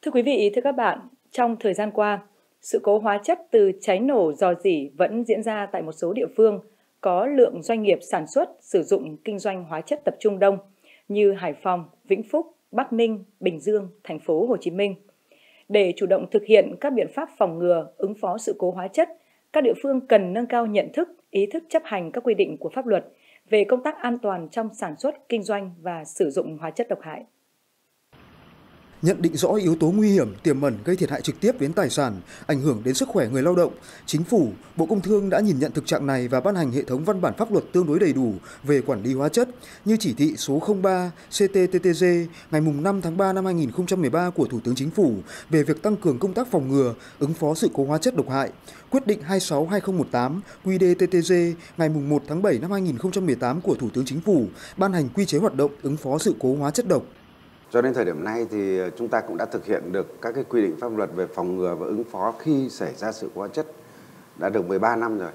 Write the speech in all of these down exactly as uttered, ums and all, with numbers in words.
Thưa quý vị, thưa các bạn, trong thời gian qua, sự cố hóa chất từ cháy nổ rò rỉ vẫn diễn ra tại một số địa phương có lượng doanh nghiệp sản xuất, sử dụng kinh doanh hóa chất tập trung đông như Hải Phòng, Vĩnh Phúc, Bắc Ninh, Bình Dương, thành phố Hồ Chí Minh. Để chủ động thực hiện các biện pháp phòng ngừa, ứng phó sự cố hóa chất, các địa phương cần nâng cao nhận thức, ý thức chấp hành các quy định của pháp luật về công tác an toàn trong sản xuất, kinh doanh và sử dụng hóa chất độc hại. Nhận định rõ yếu tố nguy hiểm tiềm ẩn gây thiệt hại trực tiếp đến tài sản, ảnh hưởng đến sức khỏe người lao động, Chính phủ, Bộ Công Thương đã nhìn nhận thực trạng này và ban hành hệ thống văn bản pháp luật tương đối đầy đủ về quản lý hóa chất như chỉ thị số không ba C T T T G ngày năm tháng ba năm hai nghìn không trăm mười ba của Thủ tướng Chính phủ về việc tăng cường công tác phòng ngừa, ứng phó sự cố hóa chất độc hại, quyết định hai sáu hai không một tám Q D T T G ngày một tháng bảy năm hai nghìn không trăm mười tám của Thủ tướng Chính phủ ban hành quy chế hoạt động ứng phó sự cố hóa chất độc. Cho đến thời điểm này thì chúng ta cũng đã thực hiện được các cái quy định pháp luật về phòng ngừa và ứng phó khi xảy ra sự cố hóa chất đã được mười ba năm rồi.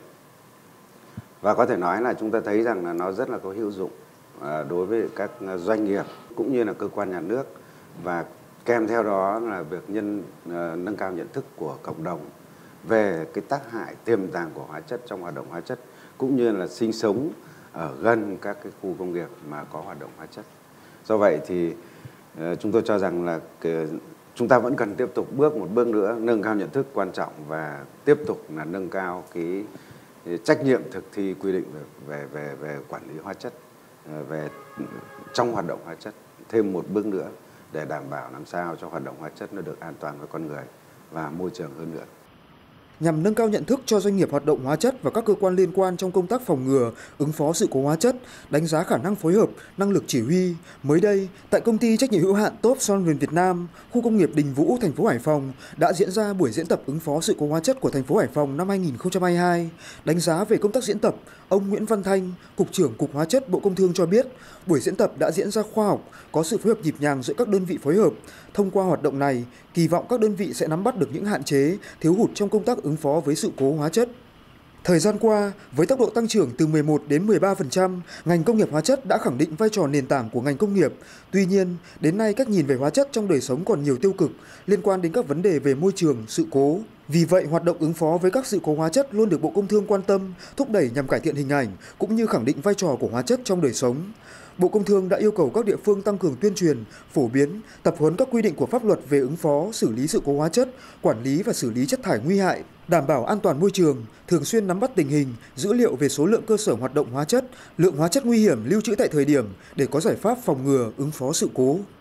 Và có thể nói là chúng ta thấy rằng là nó rất là có hữu dụng đối với các doanh nghiệp cũng như là cơ quan nhà nước, và kèm theo đó là việc nhân nâng cao nhận thức của cộng đồng về cái tác hại tiềm tàng của hóa chất trong hoạt động hóa chất, cũng như là sinh sống ở gần các cái khu công nghiệp mà có hoạt động hóa chất. Do vậy thì chúng tôi cho rằng là chúng ta vẫn cần tiếp tục bước một bước nữa, nâng cao nhận thức quan trọng và tiếp tục là nâng cao cái trách nhiệm thực thi quy định về về về, về quản lý hóa chất về trong hoạt động hóa chất thêm một bước nữa để đảm bảo làm sao cho hoạt động hóa chất nó được an toàn với con người và môi trường hơn nữa. Nhằm nâng cao nhận thức cho doanh nghiệp hoạt động hóa chất và các cơ quan liên quan trong công tác phòng ngừa, ứng phó sự cố hóa chất, đánh giá khả năng phối hợp, năng lực chỉ huy. Mới đây, tại công ty trách nhiệm hữu hạn Top Solvent Việt Nam, khu công nghiệp Đình Vũ, thành phố Hải Phòng đã diễn ra buổi diễn tập ứng phó sự cố hóa chất của thành phố Hải Phòng năm hai nghìn không trăm hai mươi hai. Đánh giá về công tác diễn tập, ông Nguyễn Văn Thanh, Cục trưởng Cục Hóa chất Bộ Công Thương cho biết, buổi diễn tập đã diễn ra khoa học, có sự phối hợp nhịp nhàng giữa các đơn vị phối hợp. Thông qua hoạt động này, kỳ vọng các đơn vị sẽ nắm bắt được những hạn chế, thiếu hụt trong công tác ứng phó với sự cố hóa chất. Thời gian qua, với tốc độ tăng trưởng từ mười một đến mười ba phần trăm, ngành công nghiệp hóa chất đã khẳng định vai trò nền tảng của ngành công nghiệp. Tuy nhiên, đến nay cách nhìn về hóa chất trong đời sống còn nhiều tiêu cực liên quan đến các vấn đề về môi trường, sự cố. Vì vậy, hoạt động ứng phó với các sự cố hóa chất luôn được Bộ Công Thương quan tâm, thúc đẩy nhằm cải thiện hình ảnh cũng như khẳng định vai trò của hóa chất trong đời sống. Bộ Công Thương đã yêu cầu các địa phương tăng cường tuyên truyền, phổ biến, tập huấn các quy định của pháp luật về ứng phó, xử lý sự cố hóa chất, quản lý và xử lý chất thải nguy hại, đảm bảo an toàn môi trường, thường xuyên nắm bắt tình hình, dữ liệu về số lượng cơ sở hoạt động hóa chất, lượng hóa chất nguy hiểm lưu trữ tại thời điểm để có giải pháp phòng ngừa, ứng phó sự cố.